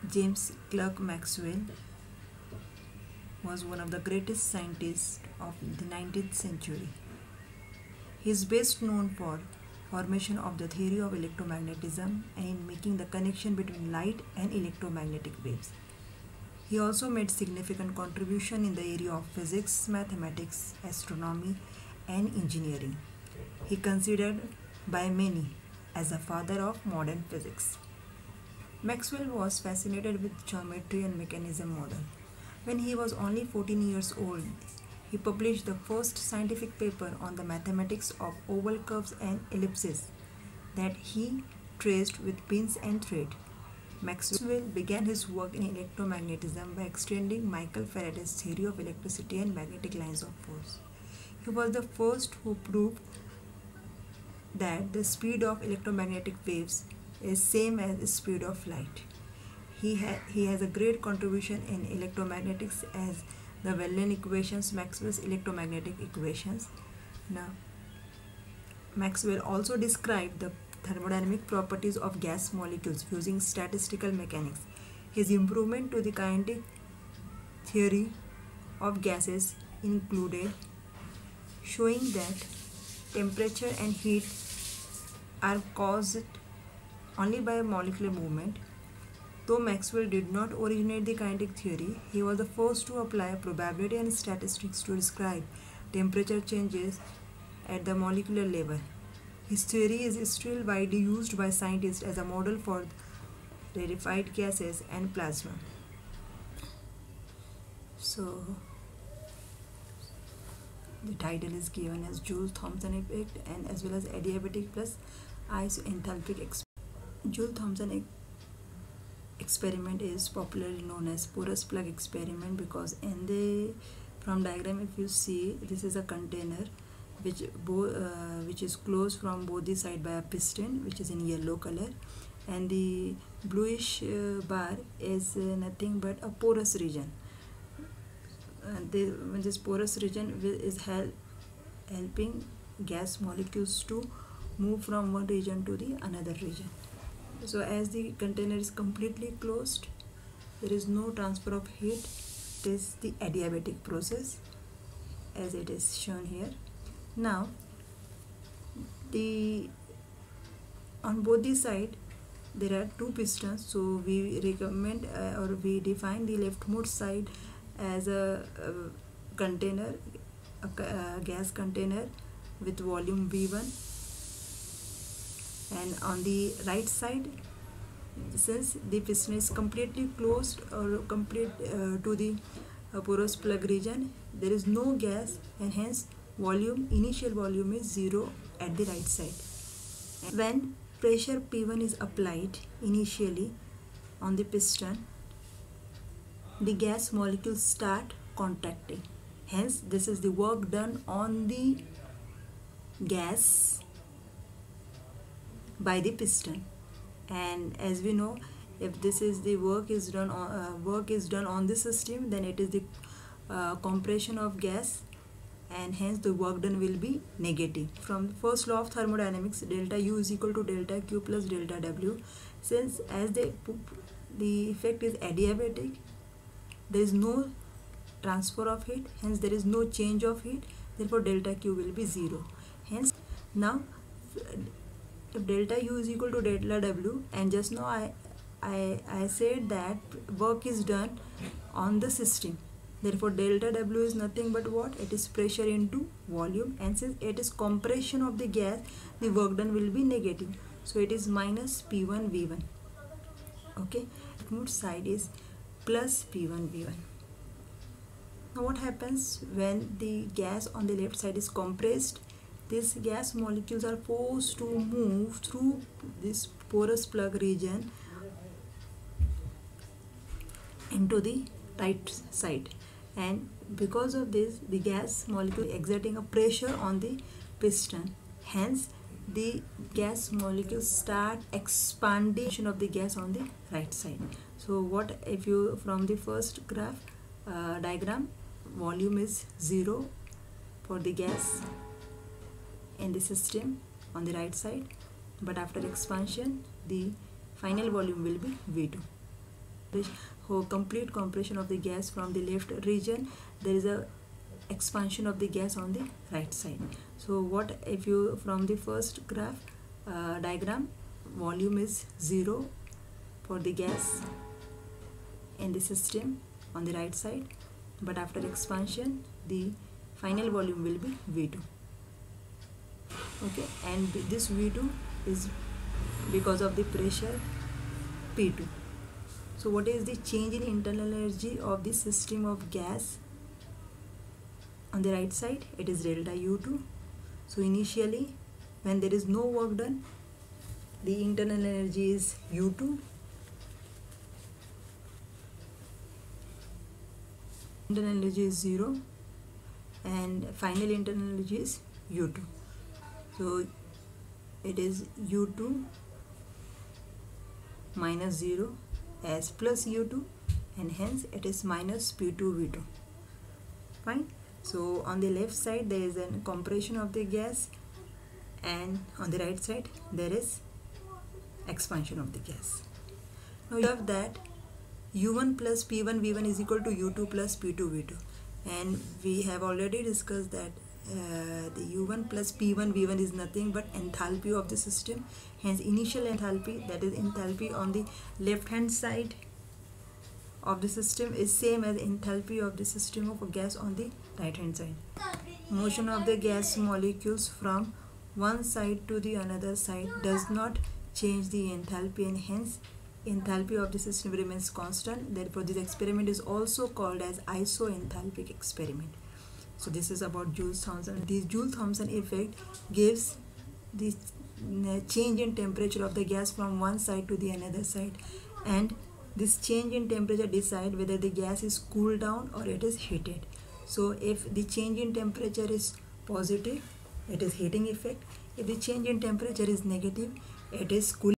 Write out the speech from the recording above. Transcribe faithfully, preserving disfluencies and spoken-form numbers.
James Clerk Maxwell was one of the greatest scientists of the nineteenth century. He is best known for formation of the theory of electromagnetism and in making the connection between light and electromagnetic waves. He also made significant contribution in the area of physics, mathematics, astronomy, and engineering. He considered by many as the father of modern physics. Maxwell was fascinated with geometry and mechanism model. When he was only fourteen years old, he published the first scientific paper on the mathematics of oval curves and ellipses that he traced with pins and thread. Maxwell began his work in electromagnetism by extending Michael Faraday's theory of electricity and magnetic lines of force. He was the first who proved that the speed of electromagnetic waves is same as the speed of light. He, ha he has a great contribution in electromagnetics as the well-known equations, Maxwell's electromagnetic equations. Now, Maxwell also described the thermodynamic properties of gas molecules using statistical mechanics. His improvement to the kinetic theory of gases included showing that temperature and heat are caused only by molecular movement. Though Maxwell did not originate the kinetic theory, he was the first to apply probability and statistics to describe temperature changes at the molecular level. His theory is still widely used by scientists as a model for rarefied gases and plasma. So, the title is given as Joule-Thomson effect and as well as adiabatic plus isothalpic experiment. Joule-Thomson experiment is popularly known as porous plug experiment because in the from diagram, if you see, this is a container which bo uh, which is closed from both the side by a piston which is in yellow color, and the bluish uh, bar is uh, nothing but a porous region. And the, this porous region is help, helping gas molecules to move from one region to the another region. So as the container is completely closed, there is no transfer of heat. It is the adiabatic process as it is shown here. Now, the on both the side there are two pistons, so we recommend uh, or we define the leftmost side as a, a container, a, a gas container with volume V one, and on the right side, since the piston is completely closed or complete uh, to the uh, porous plug region, there is no gas and hence volume initial volume is zero at the right side. And when pressure P one is applied initially on the piston, the gas molecules start contracting. Hence, this is the work done on the gas by the piston. And as we know, if this is the work is done on uh, work is done on the system, then it is the uh, compression of gas, and hence the work done will be negative. From the first law of thermodynamics, delta U is equal to delta Q plus delta W. Since as the the effect is adiabatic, there is no transfer of heat, hence there is no change of heat, therefore delta Q will be zero. Hence, now if delta U is equal to delta W, and just now I, I, I said that work is done on the system, therefore delta W is nothing but what? It is pressure into volume, and since it is compression of the gas, the work done will be negative, so it is minus P one V one. Okay, leftmost side is plus P one V one. Now what happens when the gas on the left side is compressed? These gas molecules are forced to move through this porous plug region into the right side, and because of this the gas molecule exerting a pressure on the piston, hence the gas molecules start expanding of the gas on the right side. So what if you from the first graph uh, diagram, volume is zero for the gas in the system on the right side, but after expansion the final volume will be V two. for complete compression of the gas from the left region, there is a expansion of the gas on the right side. So what if you from the first graph uh, diagram, volume is zero for the gas in the system on the right side, but after expansion the final volume will be V two. Okay, and this V two is because of the pressure P two. So what is the change in internal energy of the system of gas on the right side? It is delta U two. So initially when there is no work done, the internal energy is U two. Internal energy is zero and final internal energy is U two. So it is U two minus zero as plus U two, and hence it is minus P two V two. Fine. So on the left side there is a compression of the gas, and on the right side there is expansion of the gas. Now you have that U one plus P one V one is equal to U two plus P two V two, and we have already discussed that uh, the U one plus P one V one is nothing but enthalpy of the system. Hence initial enthalpy, that is enthalpy on the left hand side of the system, is same as enthalpy of the system of a gas on the right hand side. Motion of the gas molecules from one side to the another side does not change the enthalpy, and hence enthalpy of the system remains constant. Therefore this experiment is also called as isoenthalpic experiment. So this is about Joule-Thomson. The Joule-Thomson effect gives the change in temperature of the gas from one side to the another side, and this change in temperature decide whether the gas is cooled down or it is heated. So if the change in temperature is positive, it is heating effect. If the change in temperature is negative, it is cooling.